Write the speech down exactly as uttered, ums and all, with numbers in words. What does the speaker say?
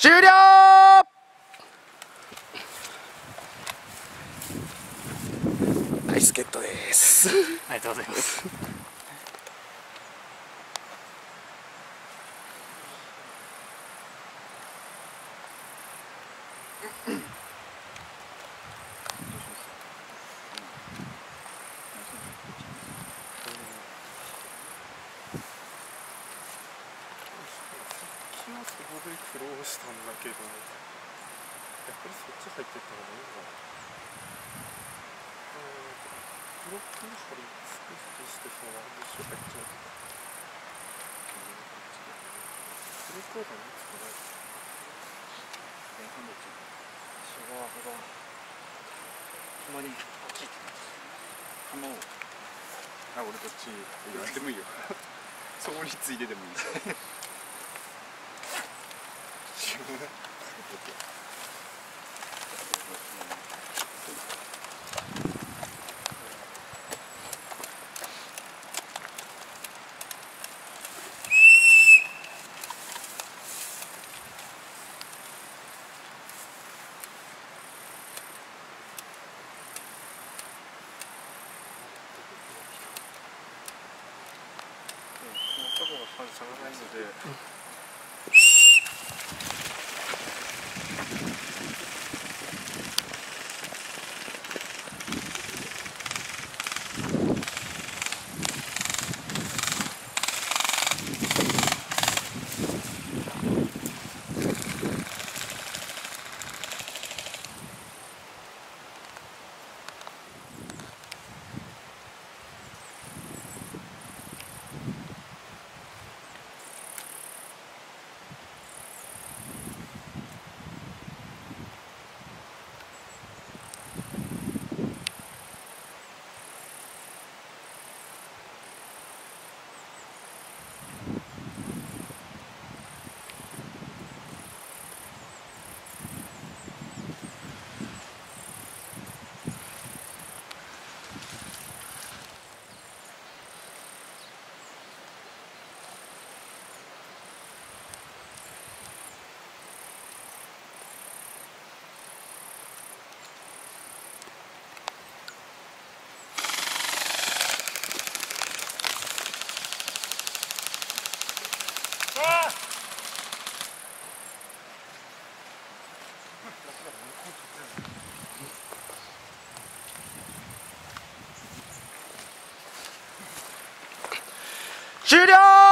終了。ナイスゲットです。 ありがとうございます。 そこで苦労したんだけど、やっぱりそっち入ってった方がいいのかな。ブロックの張り付くふりしてそのまま一緒入っちゃうとか。ブロックは何つかない。前半どっち？そこはここ。たまにこっち行ってます。あの、あ、俺こっち言われてもいいよ。そこについてでもいいですよ。このとこが下がらないので、うん終了。